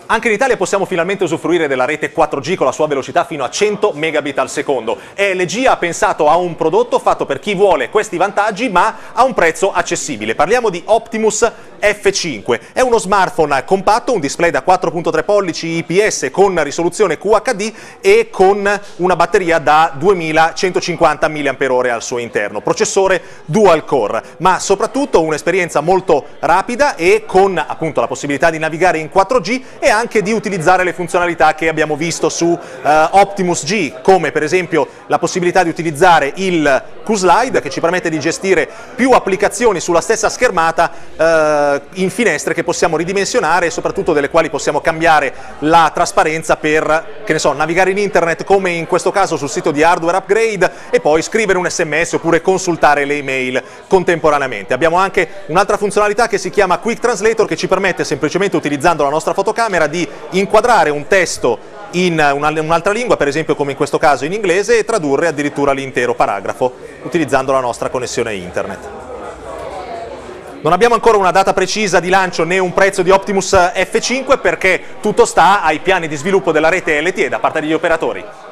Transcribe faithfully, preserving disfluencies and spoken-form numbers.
Anche in Italia possiamo finalmente usufruire della rete quattro G con la sua velocità fino a cento megabit al secondo. E L G ha pensato a un prodotto fatto per chi vuole questi vantaggi ma a un prezzo accessibile. Parliamo di Optimus F cinque. È uno smartphone compatto, un display da quattro virgola tre pollici I P S con risoluzione Q H D e con una batteria da duemilacentocinquanta milliamperi ora al suo interno. Processore dual core, ma soprattutto un'esperienza molto rapida e con appunto la possibilità di navigare in quattro G e anche di utilizzare le funzionalità che abbiamo visto su uh, Optimus G, come per esempio la possibilità di utilizzare il Q-Slide, che ci permette di gestire più applicazioni sulla stessa schermata uh, in finestre che possiamo ridimensionare e soprattutto delle quali possiamo cambiare la trasparenza per, che ne so, navigare in internet come in questo caso sul sito di Hardware Upgrade e poi scrivere un sms oppure consultare le email contemporaneamente. Abbiamo anche un'altra funzionalità che si chiama Quick Translator, che ci permette semplicemente utilizzando la nostra fotocamera di inquadrare un testo in un'altra lingua, per esempio come in questo caso in inglese, e tradurre addirittura l'intero paragrafo utilizzando la nostra connessione internet. Non abbiamo ancora una data precisa di lancio né un prezzo di Optimus F cinque perché tutto sta ai piani di sviluppo della rete L T E da parte degli operatori.